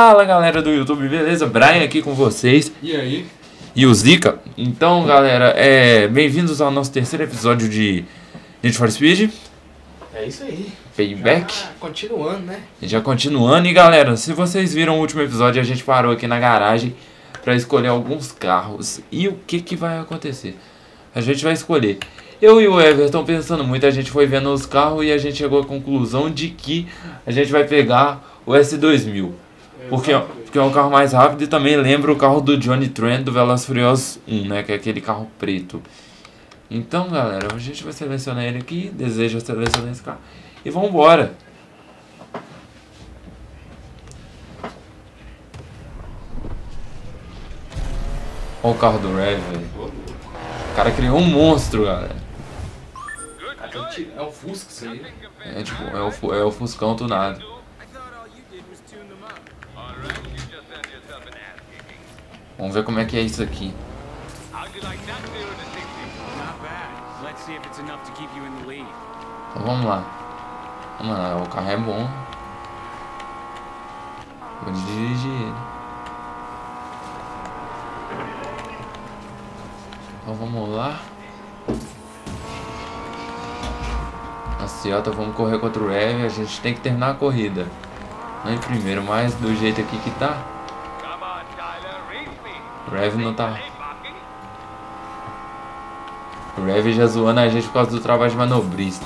Fala galera do YouTube, beleza? Brian aqui com vocês. E aí? E o Zika. Então galera, bem-vindos ao nosso terceiro episódio de Need for Speed É isso aí. Payback. Já continuando, né? Já continuando. E galera, se vocês viram o último episódio, a gente parou aqui na garagem pra escolher alguns carros. E o que vai acontecer? A gente vai escolher. Eu e o Everton pensando muito, a gente foi vendo os carros e a gente chegou à conclusão de que a gente vai pegar o S2000. Porque é um carro mais rápido e também lembra o carro do Johnny Trent do Velozes e Furiosos 1, né? Que é aquele carro preto. Então, galera, a gente vai selecionar ele aqui. Deseja selecionar esse carro. E vambora. Olha o carro do Rev, velho. O cara criou um monstro, galera. É o Fusca isso aí. É tipo, é o Fuscão tunado. Vamos ver como é que é isso aqui. Então vamos lá. Vamos lá, o carro é bom. Vou dirigir ele. Então vamos lá. Assim, ó, vamos correr contra o Rev. A gente tem que terminar a corrida. Não em primeiro, mas do jeito aqui que tá. O Rev não tá. O Rev já zoando a gente por causa do trabalho de manobrista.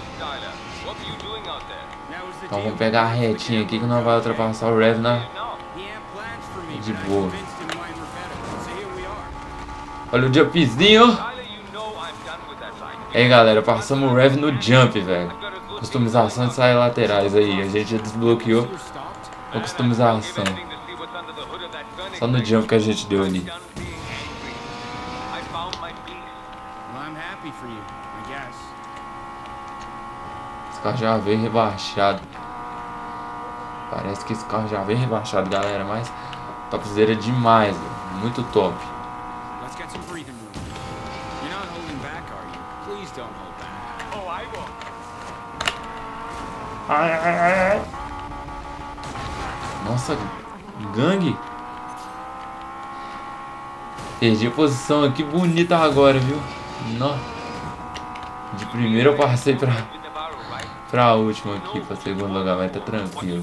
Então vamos pegar a retinha aqui que não vai ultrapassar o Rev na... de boa. Olha o jumpzinho. Aí galera, passamos o Rev no jump, velho. Customização de saias laterais aí. A gente já desbloqueou a customização. Só no jump que a gente deu ali. Esse carro já veio rebaixado. Parece que esse carro já veio rebaixado, galera. Mas topzera demais, velho. Muito top. Nossa, gangue. Perdi a posição aqui bonita agora, viu? Não. De primeiro eu passei pra última aqui, pra segundo lugar, mas tá tranquilo.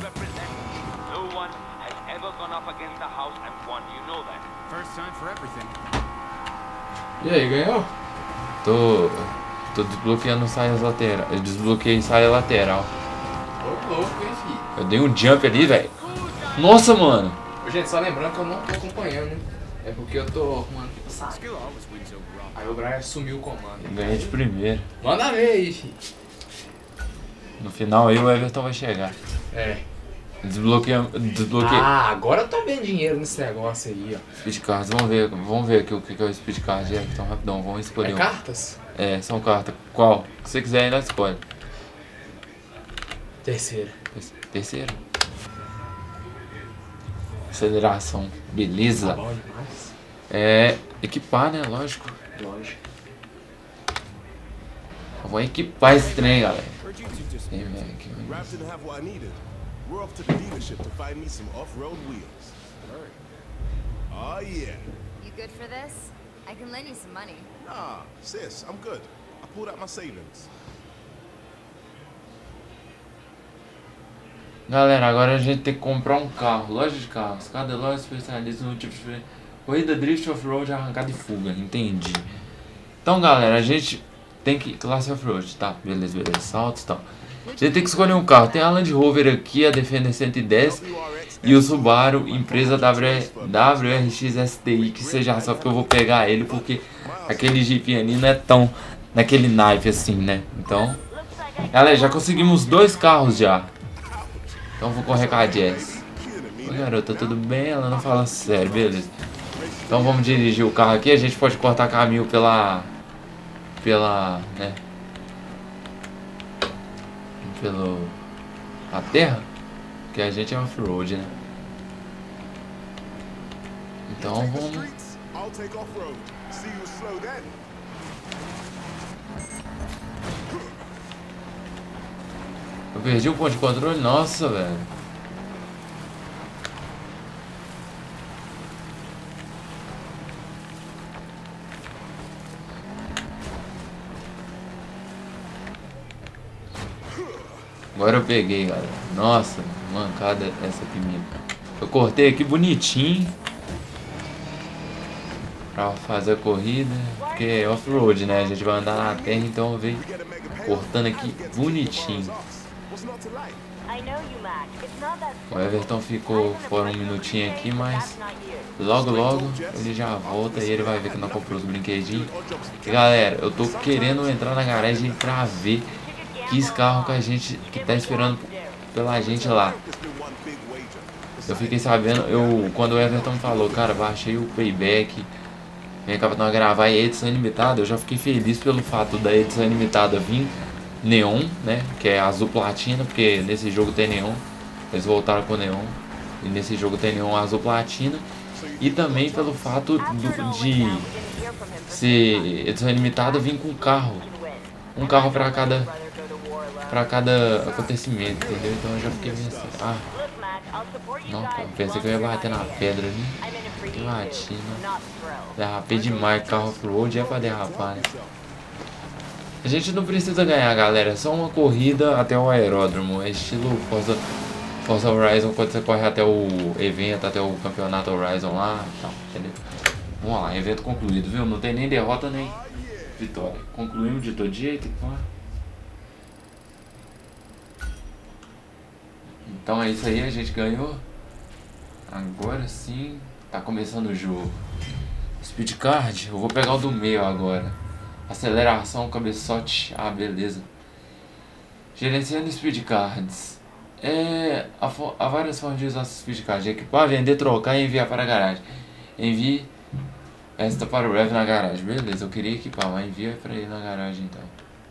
E aí, ganhou? Tô desbloqueando saias laterais. Eu desbloqueei saia lateral. Ô louco, hein, filho? Eu dei um jump ali, velho. Nossa, mano. Gente, só lembrando que eu não tô acompanhando, né? É porque eu tô arrumando o saco. Aí o Brian assumiu o comando. Ganhei de primeiro. Manda ver aí, filho. No final aí o Everton vai chegar. É. Desbloqueei. Ah, agora eu tô vendo dinheiro nesse negócio aí, ó. Speed Cards, vamos ver aqui o que é o Speed Card, Everton, rapidão, vamos escolher É um. cartas? É, são cartas. Qual? Se você quiser ainda escolhe. Terceira. Terceiro. Aceleração, beleza. Tá bom demais. É, equipar, né, lógico. Lógico. Eu vou equipar esse trem, galera. Ei, velho, aqui, Rav didn't have what I needed. We're off to the dealership to find me some off-road wheels. Oh yeah. You good for this? I can lend you some money. Nah, sis, I'm good. I pulled out my savings. Galera, agora a gente tem que comprar um carro. Loja de carros. Cada loja especializa no tipo de corrida, drift, off-road, arrancada e fuga. Entendi. Então, galera, a gente tem que... Classe off-road, tá? Beleza. Saltos e tal. A gente tem que escolher um carro. Tem a Land Rover aqui, a Defender 110 e o Subaru, empresa WRX STI, que você já sabe que eu vou pegar ele, porque aquele Jeep ali não é tão naquele naipe assim, né? Então, galera, já conseguimos 2 carros já. Então vou correr com a Jess. Oi, garota, tudo bem? Ela não fala sério, beleza. Então vamos dirigir o carro aqui. A gente pode cortar caminho pela, né? A terra. Porque a gente é off-road, né? Então vamos... I'll take off-road. See you slow then. Eu perdi o ponto de controle, nossa, velho. Agora eu peguei, galera. Nossa, mancada essa pimenta. Eu cortei aqui bonitinho pra fazer a corrida, porque é off-road, né? A gente vai andar na terra, então eu venho cortando aqui bonitinho. O Everton ficou fora um minutinho aqui, mas logo ele já volta e ele vai ver que não comprou os brinquedinhos. E galera, eu tô querendo entrar na garagem pra ver que carro que a gente que tá esperando pela gente lá. Eu fiquei sabendo, quando o Everton falou, cara, baixei o Payback, vem cá pra gravar a edição limitada, eu já fiquei feliz pelo fato da edição limitada vir neon, né, que é azul platina, porque nesse jogo tem neon, eles voltaram com neon, e nesse jogo tem neon azul platina, e também pelo fato de ser edição limitada vir com um carro pra cada acontecimento, entendeu? Então eu já fiquei meio assim, não, pensei que eu ia bater na pedra ali, que latina, derrapei demais, carro off-road é pra derrapar, né? A gente não precisa ganhar, galera, é só uma corrida até o aeródromo, é estilo Forza Horizon, quando você corre até o evento, até o campeonato Horizon lá, tal, entendeu? Vamos lá, evento concluído, viu? Não tem nem derrota nem vitória, concluímos de todo jeito, então. Então é isso aí, a gente ganhou. Agora sim, tá começando o jogo. Speed Card, eu vou pegar o do meio agora. Aceleração, cabeçote, beleza. Gerenciando Speed Cards. Há várias formas de usar Speed Card. Equipar, vender, trocar e enviar para a garagem. Envie esta para o Rev na garagem. Beleza, eu queria equipar, mas envia para ele na garagem então.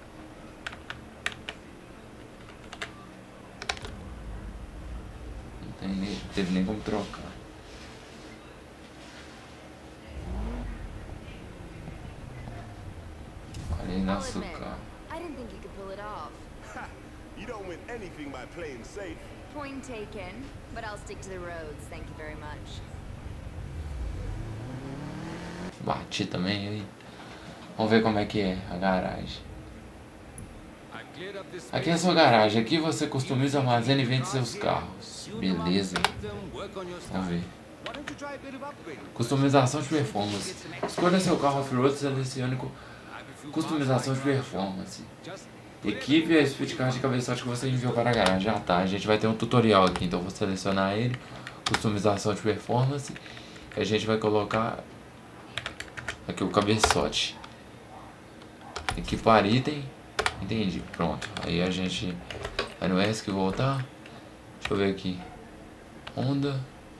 Não teve nem como trocar. Olha aí nosso carro. You don't win anything by playing safe. Point taken, but I'll stick to the roads, thank you very much. Bati também aí. Vamos ver como é que é a garagem. Aqui é a sua garagem. Aqui você customiza, armazena e vende seus carros. Beleza. Vamos ver. Customização de performance. Escolha seu carro off-road, selecione customização de performance. Equipe a Speed Card de cabeçote que você enviou para a garagem. Já tá, a gente vai ter um tutorial aqui, então eu vou selecionar ele. Customização de performance. E a gente vai colocar aqui o cabeçote. Equipar item. Entendi, pronto. Aí a gente vai no ESC e voltar. Deixa eu ver aqui. Honda.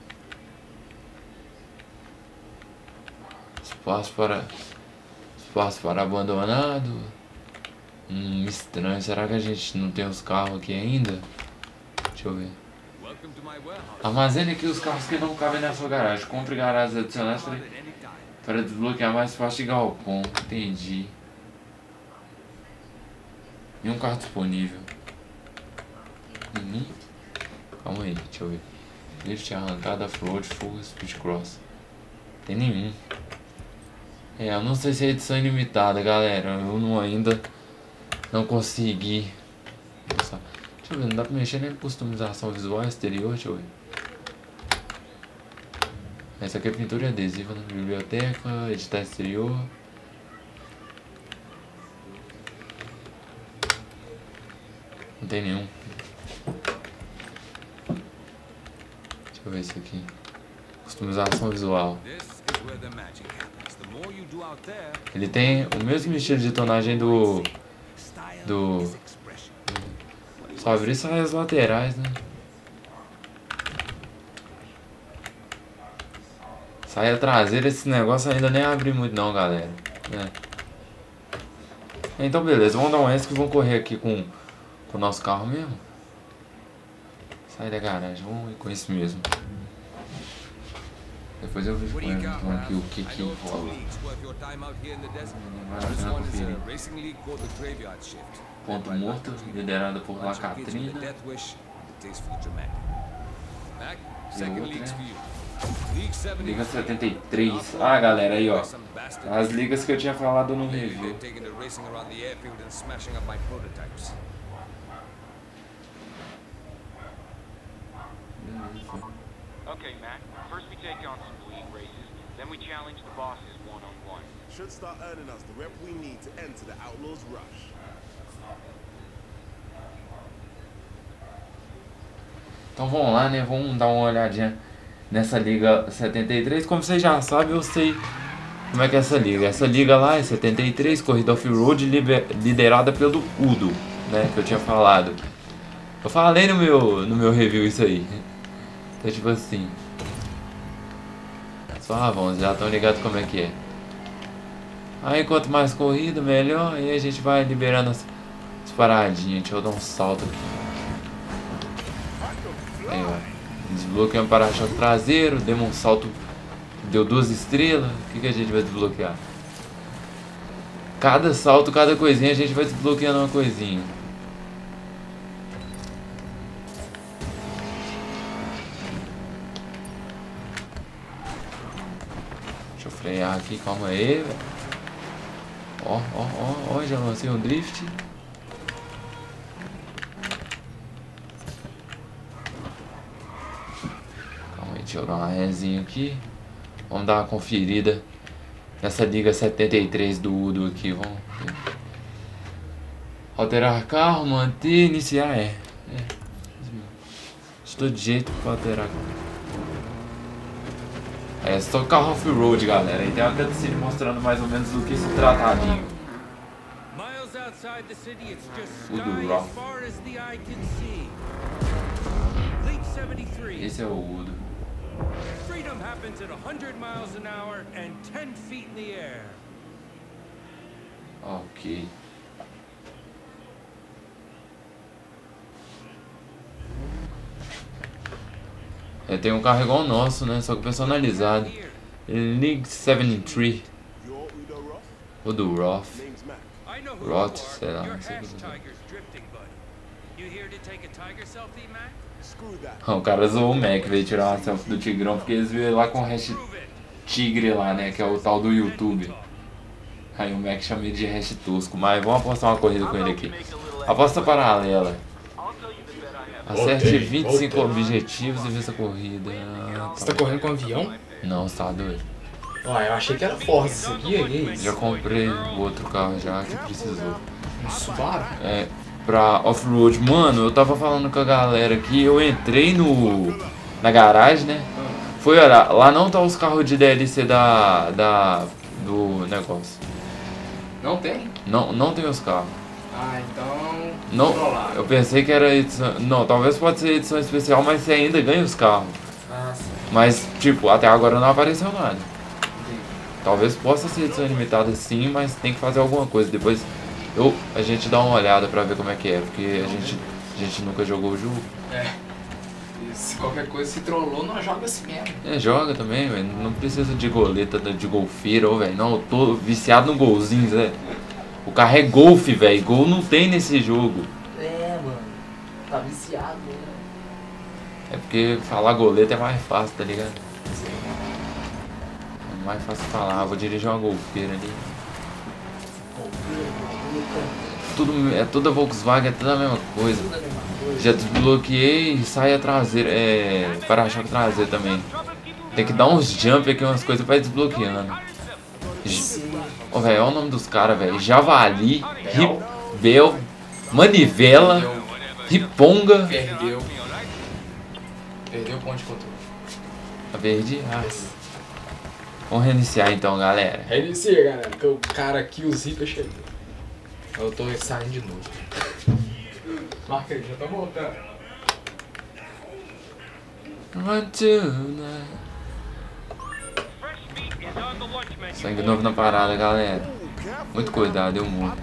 Espaço para abandonado. Estranho. Será que a gente não tem os carros aqui ainda? Deixa eu ver. Armazene aqui os carros que não cabem na sua garagem. Compre garagens adicionais para desbloquear mais fácil de galpão. Entendi. Nenhum carro disponível. Calma aí, deixa eu ver. Lift, arrancada, float, fuga, speed cross. Tem nenhum. Eu não sei se é edição ilimitada, galera. Eu ainda não consegui. Nossa. Deixa eu ver, não dá pra mexer nem em customização visual exterior, deixa eu ver. Essa aqui é pintura adesiva na biblioteca, editar exterior. Não tem nenhum. Deixa eu ver isso aqui. Customização visual. Ele tem o mesmo estilo de tonagem do só abrir só as laterais, né? Saia traseira, esse negócio ainda nem abre muito não, galera. Então beleza, vamos dar um ESC e vamos correr aqui com o nosso carro mesmo. Sai da garagem, vamos ir com isso mesmo. Depois eu vejo com ele então, aqui o que rola. Ponto morto, liderada por La Catrina. Liga 73. Galera, aí ó. As ligas que eu tinha falado no review. Okay, Mac. First we take on some league races, then we challenge the bosses one-on-one. Should start earning us the rep we need to enter the Outlaws Rush. Então vamos lá, né? Vamos dar uma olhadinha nessa Liga 73. Como vocês já sabem, eu sei como é que é essa liga. Essa liga lá é 73, corrida off-road, liderada pelo Udo, né? Que eu tinha falado. Eu falei no meu review isso aí. Então tipo assim. Só vamos, já estão ligados como é que é. Aí quanto mais corrida, melhor. Aí a gente vai liberando as paradinhas. Deixa eu dar um salto aqui. Aí, ó. Desbloqueamos o para-choque traseiro. Demos um salto. Deu 2 estrelas. O que a gente vai desbloquear? Cada salto, cada coisinha, a gente vai desbloqueando uma coisinha. Deixa eu frear aqui, calma aí, velho. Ó, já lancei um drift. Calma aí, deixa eu dar uma rezinha aqui. Vamos dar uma conferida nessa Liga 73 do Udo aqui. Vamos ver. Alterar carro, manter, iniciar. Estou de jeito para alterar. É só carro off-road, galera. E tem uma cutscene mostrando mais ou menos do que se trata a liga. Udo Roth. Esse é o Udo. Freedom happens at 100 miles an hour and 10 feet in the air. Ok. Tem um carro igual o nosso, né? Só que personalizado. League 73. Udo Roth. Roth, sei lá. Não sei o que o cara zoou o Mac, veio tirar uma selfie do Tigrão, porque eles viram lá com o hash Tigre lá, né? Que é o tal do YouTube. Aí o Mac chama ele de hash tosco. Mas vamos apostar uma corrida com ele aqui. Aposta paralela. Acerte 25 objetivos e vença a corrida. Você tá correndo com um avião? Não, você tá doido. Ah, eu achei que era Forza isso aqui, é isso? Já comprei o outro carro já que precisou. Um Subaru? É, pra off-road. Mano, eu tava falando com a galera aqui, eu entrei na garagem, né? Foi olhar, lá não tá os carros de DLC do negócio. Não tem? Não tem os carros. Ah, então... Não, eu pensei que era edição... Não, talvez pode ser edição especial, mas você ainda ganha os carros. Ah, sim. Mas, tipo, até agora não apareceu nada. Talvez possa ser edição limitada sim, mas tem que fazer alguma coisa. Depois a gente dá uma olhada pra ver como é que é, porque a gente nunca jogou o jogo. É. E se qualquer coisa se trollou, nós joga assim mesmo. É, joga também, velho. Não precisa de goleta, de golfeira, velho. Não, eu tô viciado no golzinho, Zé. O carro é golfe, velho. Gol não tem nesse jogo. É, mano. Tá viciado, né? É porque falar goleta é mais fácil, tá ligado? É mais fácil falar. Vou dirigir uma golfeira ali. Toda Volkswagen, é tudo a mesma coisa. Já desbloqueei e sai a traseira. Para-choque traseiro também. Tem que dar uns jump aqui, umas coisas pra ir desbloqueando. Ó, velho, olha o nome dos caras, velho. Javali, Bel, Manivela, Riponga. Perdeu o ponto de controle. Tá perdi? Vamos reiniciar então, galera. Reinicia, galera, que o cara aqui, o Zica, chegou. Eu tô saindo de novo. Marca aí, já tá voltando. Run tonight. Sangue novo na parada, galera. Muito cuidado, eu morro.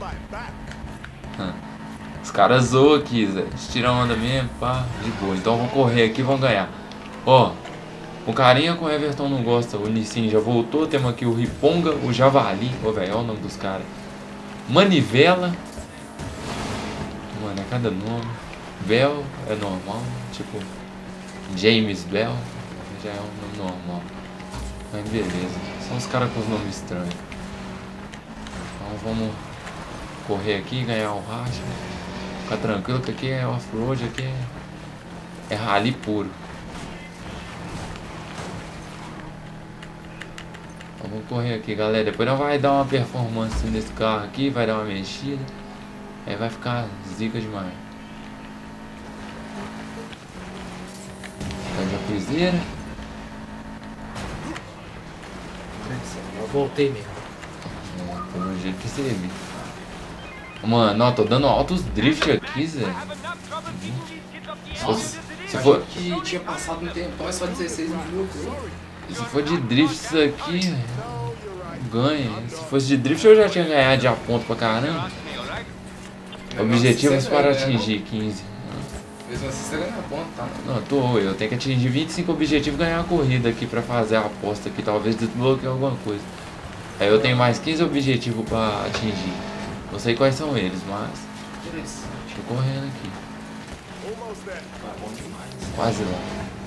Os caras zoam aqui, Zé. Eles tiram onda mesmo, pá, de boa. Então vão correr aqui e vão ganhar. Ó, o carinha com o Everton não gosta. O Nissin já voltou. Temos aqui o Riponga, o Javali. Ô, velho, olha o nome dos caras. Manivela. Mano, é cada nome. Bell é normal. Tipo, James Bell. Já é um nome normal. Mas beleza. São os caras com os nomes estranhos. Então vamos correr aqui e ganhar o racha. Ficar tranquilo que aqui é off-road, aqui é rally puro. vamos correr aqui, galera. Depois nós vai dar uma performance nesse carro aqui, vai dar uma mexida. Aí vai ficar zica demais. Tá de apiseira. Eu voltei mesmo. Pelo jeito que você viu. Mano, ó, tô dando altos drift aqui, Zé. Se for, Que tinha passado um tempão, é só 16 minutos. se for de drift isso aqui, ganha. Se fosse de drift eu já tinha ganhado de a ponto pra caramba. Objetivos para atingir 15. Mesmo assim você ganha ponto, tá? Não, eu tenho que atingir 25 objetivos e ganhar a corrida aqui pra fazer a aposta aqui. Talvez desbloqueie alguma coisa. Aí eu tenho mais 15 objetivos pra atingir. Não sei quais são eles, mas Interessante. tô correndo aqui. Almost there. Vai bom demais. Quase lá.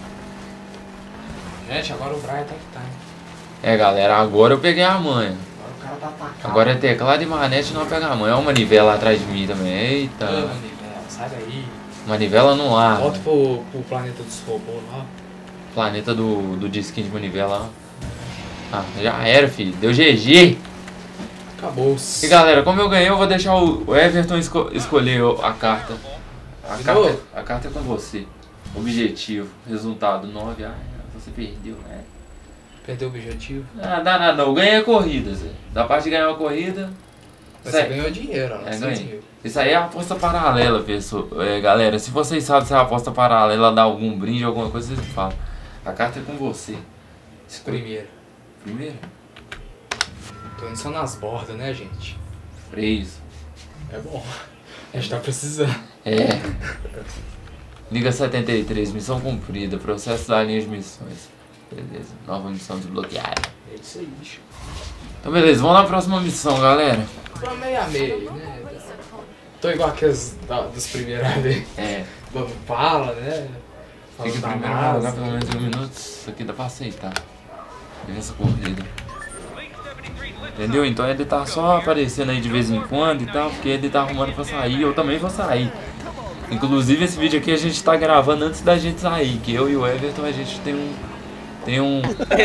Gente, agora o Brian tá que tá, hein? É, galera, agora eu peguei a manha. Agora o cara tá atacado. Agora é teclado e manete não pega a manha. Olha uma manivela atrás de mim também. Eita. Manivela, sai daí. Manivela no ar. Volta pro planeta dos robôs lá. Planeta do disquinho de manivela. Ó. Ah, já era, filho. Deu GG. Acabou. E galera, como eu ganhei, eu vou deixar o Everton escolher a carta. A carta é com você. Objetivo, resultado 9. Ah, você perdeu, né? Perdeu o objetivo. Ah, dá nada não. Eu ganhei a corrida, Zé. Da parte de ganhar uma corrida. Mas Isso você aí, ganhou dinheiro, ó. é, ganhei. Isso aí é aposta paralela, pessoal. É, galera, se vocês sabem se a aposta paralela dá algum brinde, alguma coisa, vocês me falam. A carta é com você. Primeiro. Primeiro? Tô indo só nas bordas, né, gente? Freios. É bom. A gente tá precisando. É. Liga 73, missão cumprida. Processo da linha de missões. Beleza, nova missão desbloqueada. É isso aí, bicho. Então beleza, vamos na próxima missão, galera. Pra meio a meio, né? Tô igual aqueles dos primeiros ali. É, Vamos fala, né? Fala fica da primeiro NASA, jogar pelo menos 1 minuto. Isso aqui dá pra aceitar. Nessa corrida. Entendeu? Então ele tá só aparecendo aí de vez em quando e tal, porque ele tá arrumando pra sair, eu também vou sair. Inclusive esse vídeo aqui a gente tá gravando antes da gente sair, que eu e o Everton a gente tem um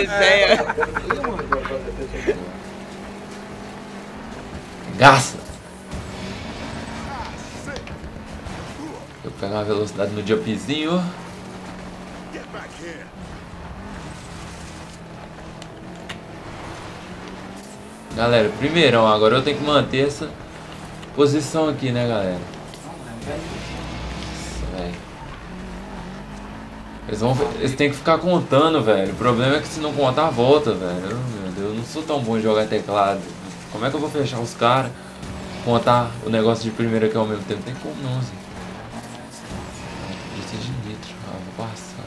Gasta! Eu pego uma velocidade no jumpzinho. Get back here. Galera, primeirão, agora eu tenho que manter essa posição aqui, né, galera? Nossa, velho. Eles têm que ficar contando, velho. O problema é que se não contar, volta, velho. Meu Deus, eu não sou tão bom em jogar teclado. Como é que eu vou fechar os caras? Contar o negócio de primeira aqui ao mesmo tempo? Tem como não, Zé. Podia ser de nitro. Ah, vou passar.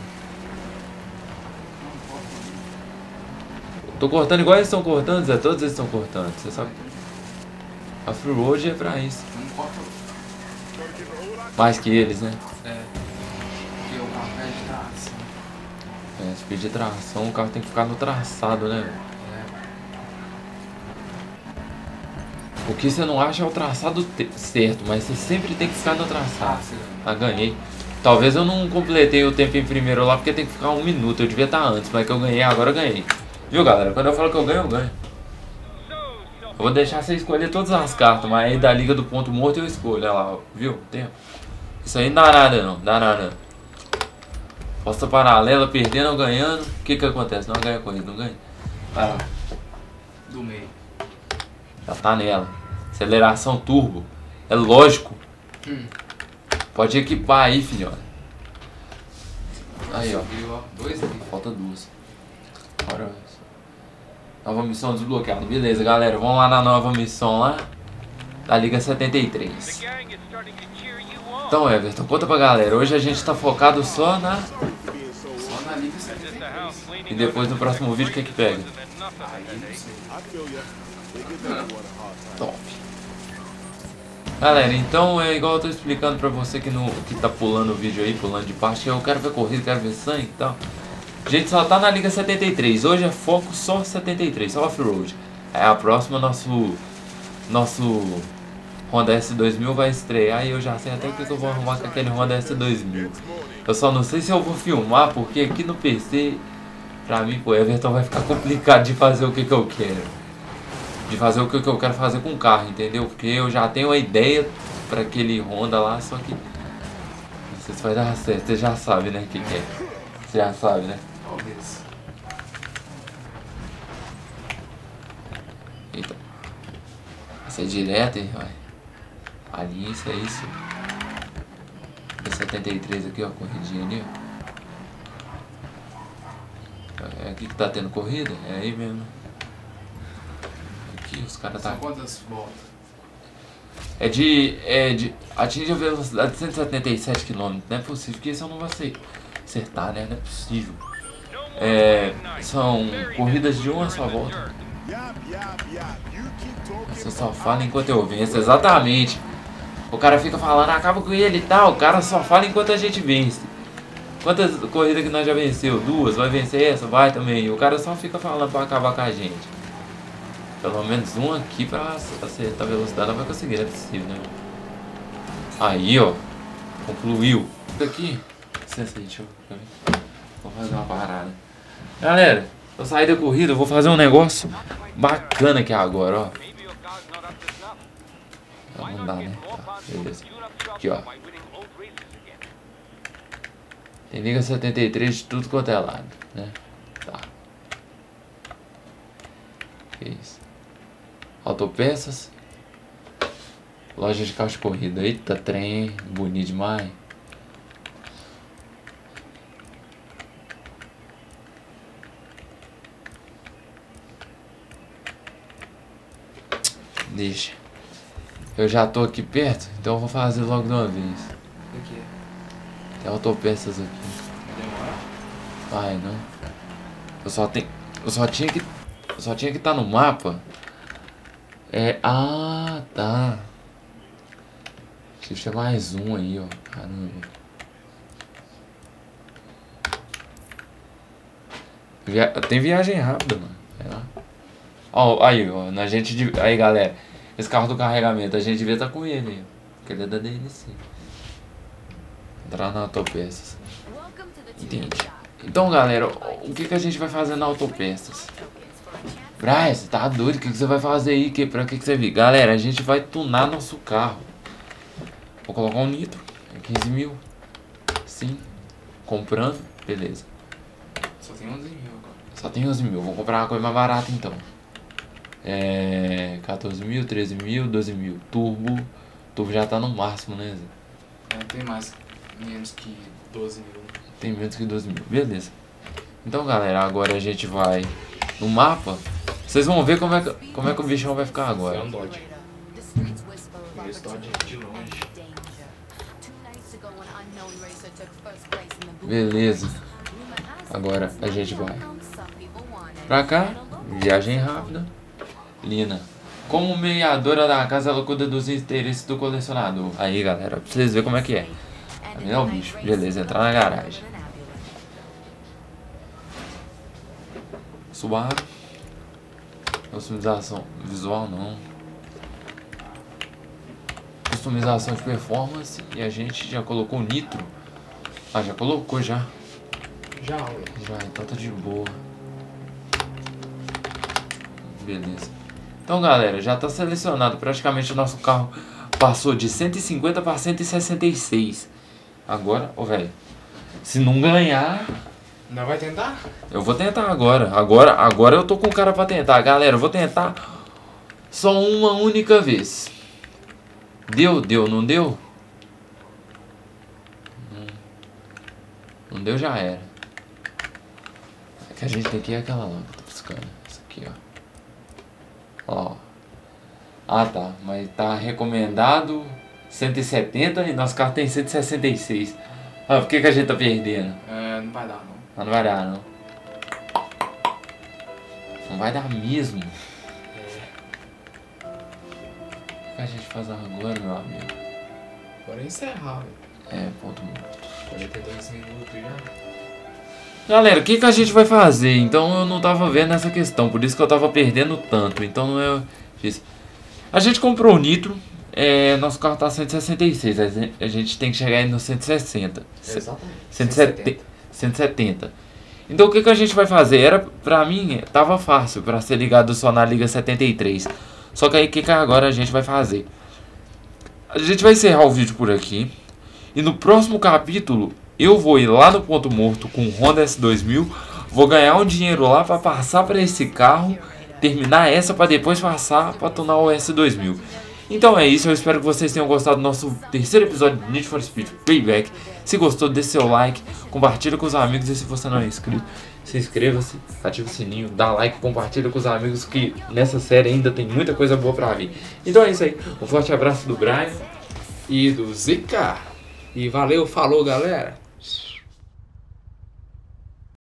Tô cortando igual eles estão cortando, Zé. Todos eles estão cortando. Você sabe? A Free Road é pra isso. Não corta. Mais que eles, né? É. Porque o carro perde tração. É, se pedir tração, o carro tem que ficar no traçado, né, velho? O que você não acha é o traçado certo, mas você sempre tem que ficar no traçado. Ah, ganhei. Talvez eu não completei o tempo em primeiro lá, porque tem que ficar 1 minuto. Eu devia estar antes, mas que eu ganhei, agora eu ganhei. Viu, galera? Quando eu falo que eu ganho, eu ganho. Eu vou deixar você escolher todas as cartas, mas aí da Liga do Ponto Morto eu escolho. Olha lá, viu? Tempo. Isso aí não dá nada, não. Dá nada. Posta paralela, perdendo ou ganhando. O que que acontece? Não ganha corrida, não ganha. Vai lá. Do meio. Já tá nela. Aceleração turbo. É lógico. Pode equipar aí, filhão. Aí, ó. Subiu, ó. 2 ali. Falta 2. Agora. Nova missão desbloqueada. Beleza, galera. Vamos lá na nova missão lá. Da Liga 73. Então, Everton, conta pra galera. Hoje a gente tá focado só na... Só na Liga 73. E depois no próximo vídeo o que é que pega? I feel ya. They give everyone a hard time. Top. Galera, então é igual eu tô explicando pra você que tá pulando o vídeo aí, pulando de parte, que eu quero ver corrida, quero ver sangue e tal. A gente só tá na Liga 73, hoje é foco só 73, só off-road. Aí a próxima, nosso Honda S2000 vai estrear e eu já sei até o que eu vou arrumar com aquele Honda S2000. Eu só não sei se eu vou filmar, porque aqui no PC, pra mim, pô, Everton vai ficar complicado de fazer o que eu quero. De fazer o que eu quero fazer com o carro, entendeu? Porque eu já tenho a ideia pra aquele Honda lá, só que... Não sei se vai dar certo, você já sabe, né, o que é. Você já sabe, né? Talvez. Eita. Vai ser direto, hein? Vai. Ali, isso é isso. Tem 73 aqui, ó, corridinha ali, ó. É aqui que tá tendo corrida? É aí mesmo. Aqui os caras tá... São quantas voltas? Atinge a velocidade de 177 km. Não é possível que isso eu não vou acertar, né? Não é possível. São corridas de uma só volta. Você só fala enquanto eu venço, exatamente. O cara fica falando, acaba com ele e tal. O cara só fala enquanto a gente vence. Quantas corridas que nós já venceu? 2, vai vencer essa? Vai também. O cara só fica falando pra acabar com a gente. Pelo menos um aqui pra acertar a velocidade não vai conseguir, não é possível, né? Aí, ó. Concluiu. Isso aqui. Licença aí, deixa eu... Vou fazer uma parada. Galera, eu saí da corrida, eu vou fazer um negócio bacana aqui agora, ó. Não dá, né? Tá, beleza. Aqui, ó. Tem liga 73 de tudo quanto é lado, né? Tá. Que isso? Autopeças. Loja de carro de corrida. Eita, trem. Bonito demais. Deixa. Eu já tô aqui perto, então eu vou fazer logo de uma vez. O que? Tem autopeças aqui. Vai demorar? Vai, não. Eu só tinha que estar no mapa. Ah, tá. Deixa eu mais um aí, ó. Caramba. Tem viagem rápida, mano. Vai lá. Ó, aí, ó. Aí, galera. Esse carro do carregamento, a gente devia estar com ele aí, ó. Porque ele é da DLC. Entrar na autopeças. Entendi. Então, galera, o que a gente vai fazer na autopeças? Bryce, tá doido? O que você vai fazer aí? Pra que você viu? Galera, a gente vai tunar nosso carro. Vou colocar um nitro. 15 mil. Sim. Comprando. Beleza. Só tem 11 mil agora. Só tem 11 mil. Vou comprar uma coisa mais barata então. 14 mil, 13 mil, 12 mil. Turbo. Turbo já tá no máximo, né, Zé? Tem menos que 12 mil. Tem menos que 12 mil. Beleza. Então, galera, agora a gente vai no mapa. Vocês vão ver como é que o bichão vai ficar agora. É um Dodge. Esse Dodge de longe. Beleza. Agora a gente vai pra cá. Viagem rápida. Lina. Como mediadora da casa, ela cuida dos interesses do colecionador. Aí, galera, pra vocês verem como é que é. É o bicho. Beleza, entrar na garagem. Subaru. Customização visual não. Customização de performance. E a gente já colocou o nitro. Ah, já colocou já. Já, ué. Já, então tá de boa. Beleza. Então, galera, já tá selecionado. Praticamente o nosso carro passou de 150 para 166. Agora, ô velho, se não ganhar... Não vai tentar? Eu vou tentar agora. Agora eu tô com o cara pra tentar. Galera, eu vou tentar só uma única vez. Deu? Não deu? Não deu, já era. É que a gente tem que ir aquela lâmpada tá piscando. Essa aqui, ó. Ah, tá. Mas tá recomendado 170 e nosso carro tem 166. Ah, por que a gente tá perdendo? Não vai dar, não. Não vai dar, não. Não vai dar mesmo. O que a gente faz agora, meu amigo? Bora encerrar, velho. Ponto morto. 42 minutos já. Galera, o que a gente vai fazer? Então eu não tava vendo essa questão, por isso que eu tava perdendo tanto. Então não é isso. A gente comprou o nitro, nosso carro tá 166, a gente tem que chegar aí no 160. Exatamente. 170. Então o que a gente vai fazer? Pra mim, tava fácil pra ser ligado só na Liga 73. Só que aí o que agora a gente vai fazer? A gente vai encerrar o vídeo por aqui. E no próximo capítulo, eu vou ir lá no ponto morto com o Honda S2000. Vou ganhar um dinheiro lá pra passar pra esse carro. Terminar essa pra depois passar pra tunar o S2000. Então é isso, eu espero que vocês tenham gostado do nosso terceiro episódio de Need for Speed Payback. Se gostou, deixe seu like, compartilha com os amigos e se você não é inscrito, se inscreva-se, ative o sininho, dá like, compartilha com os amigos que nessa série ainda tem muita coisa boa pra vir. Então é isso aí, um forte abraço do Brian E do Zika. E valeu, falou galera.